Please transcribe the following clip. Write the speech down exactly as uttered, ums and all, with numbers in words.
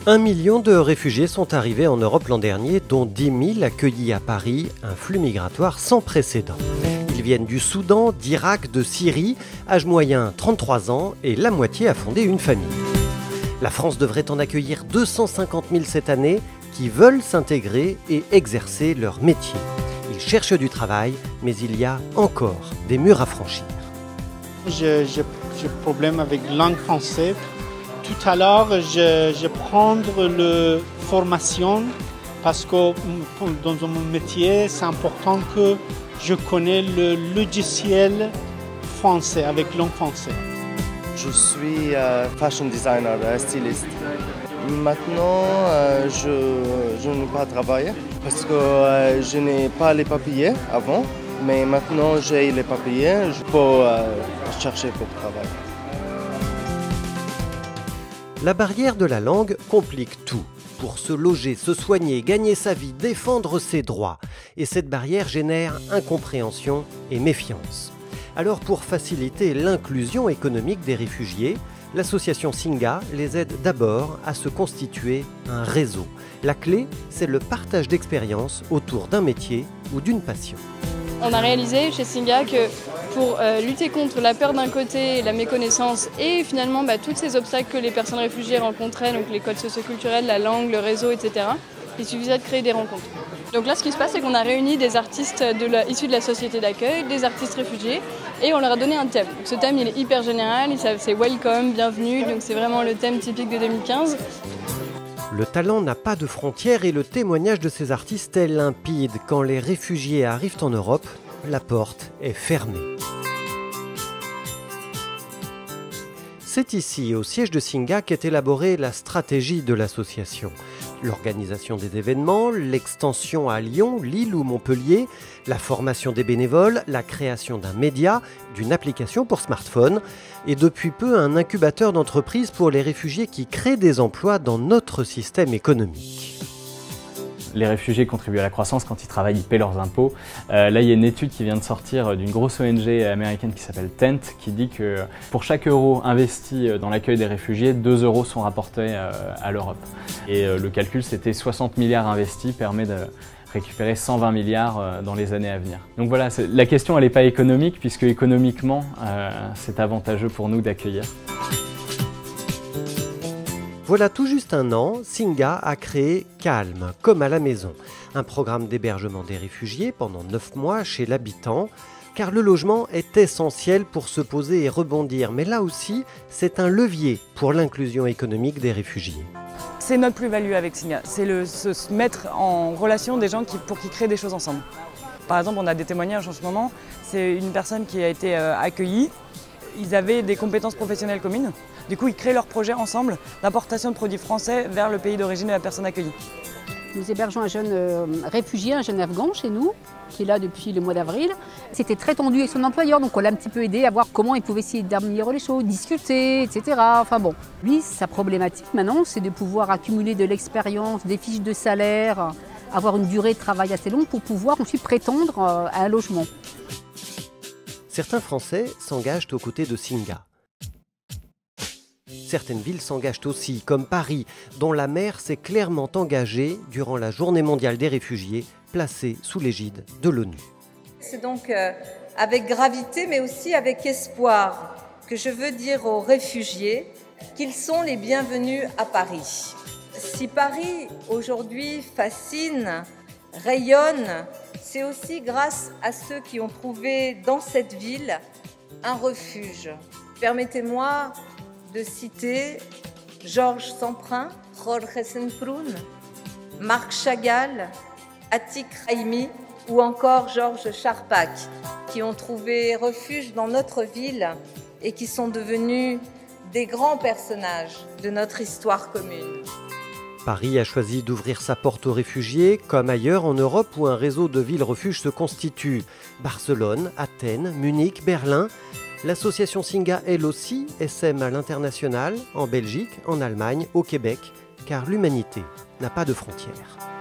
Un million de réfugiés sont arrivés en Europe l'an dernier, dont dix mille accueillis à Paris, un flux migratoire sans précédent. Ils viennent du Soudan, d'Irak, de Syrie, âge moyen trente-trois ans et la moitié a fondé une famille. La France devrait en accueillir deux cent cinquante mille cette année qui veulent s'intégrer et exercer leur métier. Ils cherchent du travail, mais il y a encore des murs à franchir. J'ai un problème avec la langue française. Tout à l'heure, je, je prends la formation parce que dans mon métier, c'est important que je connais le logiciel français avec langue française. Je suis euh, fashion designer, euh, styliste. Maintenant, euh, je, je n'ai pas travaillé parce que euh, je n'ai pas les papiers avant, mais maintenant j'ai les papiers, je peux euh, chercher pour travailler. La barrière de la langue complique tout. Pour se loger, se soigner, gagner sa vie, défendre ses droits. Et cette barrière génère incompréhension et méfiance. Alors pour faciliter l'inclusion économique des réfugiés, l'association Singa les aide d'abord à se constituer un réseau. La clé, c'est le partage d'expériences autour d'un métier ou d'une passion. On a réalisé chez Singa que pour euh, lutter contre la peur d'un côté, la méconnaissance et finalement bah, tous ces obstacles que les personnes réfugiées rencontraient, donc les codes socioculturels, la langue, le réseau, et cetera, il suffisait de créer des rencontres. Donc là, ce qui se passe, c'est qu'on a réuni des artistes de la, issus de la société d'accueil, des artistes réfugiés, et on leur a donné un thème. Donc, ce thème, il est hyper général, c'est Welcome, bienvenue, donc c'est vraiment le thème typique de deux mille quinze. Le talent n'a pas de frontières et le témoignage de ces artistes est limpide. Quand les réfugiés arrivent en Europe, la porte est fermée. C'est ici, au siège de Singa, qu'est élaborée la stratégie de l'association. L'organisation des événements, l'extension à Lyon, Lille ou Montpellier, la formation des bénévoles, la création d'un média, d'une application pour smartphone et depuis peu un incubateur d'entreprises pour les réfugiés qui créent des emplois dans notre système économique. Les réfugiés contribuent à la croissance quand ils travaillent, ils paient leurs impôts. Euh, là, il y a une étude qui vient de sortir d'une grosse O N G américaine qui s'appelle Tent, qui dit que pour chaque euro investi dans l'accueil des réfugiés, deux euros sont rapportés euh, à l'Europe. Et euh, le calcul, c'était soixante milliards investis, permet de récupérer cent vingt milliards dans les années à venir. Donc voilà, la question, elle n'est pas économique, puisque économiquement, euh, c'est avantageux pour nous d'accueillir. Voilà tout juste un an, Singa a créé Calme, comme à la maison, un programme d'hébergement des réfugiés pendant neuf mois chez l'habitant, car le logement est essentiel pour se poser et rebondir, mais là aussi, c'est un levier pour l'inclusion économique des réfugiés. C'est notre plus-value avec Singa, c'est le, se, se mettre en relation des gens qui, pour qu'ils créent des choses ensemble. Par exemple, on a des témoignages en ce moment, c'est une personne qui a été euh, accueillie. Ils avaient des compétences professionnelles communes. Du coup, ils créent leur projet ensemble d'importation de produits français vers le pays d'origine de la personne accueillie. Nous hébergeons un jeune euh, réfugié, un jeune Afghan chez nous, qui est là depuis le mois d'avril. C'était très tendu avec son employeur, donc on l'a un petit peu aidé à voir comment il pouvait essayer d'améliorer les choses, discuter, et cetera. Enfin bon, lui, sa problématique maintenant, c'est de pouvoir accumuler de l'expérience, des fiches de salaire, avoir une durée de travail assez longue pour pouvoir ensuite prétendre euh, à un logement. Certains Français s'engagent aux côtés de Singa. Certaines villes s'engagent aussi, comme Paris, dont la maire s'est clairement engagée durant la Journée mondiale des réfugiés, placée sous l'égide de l'ONU. C'est donc euh, avec gravité, mais aussi avec espoir, que je veux dire aux réfugiés qu'ils sont les bienvenus à Paris. Si Paris, aujourd'hui, fascine, rayonne, c'est aussi grâce à ceux qui ont trouvé dans cette ville un refuge. Permettez-moi de citer Georges Semprin, Jorge Semprún, Marc Chagall, Atik Raimi ou encore Georges Charpak, qui ont trouvé refuge dans notre ville et qui sont devenus des grands personnages de notre histoire commune. Paris a choisi d'ouvrir sa porte aux réfugiés, comme ailleurs en Europe où un réseau de villes-refuges se constitue. Barcelone, Athènes, Munich, Berlin. L'association Singa, elle aussi, essaime à l'international, en Belgique, en Allemagne, au Québec, car l'humanité n'a pas de frontières.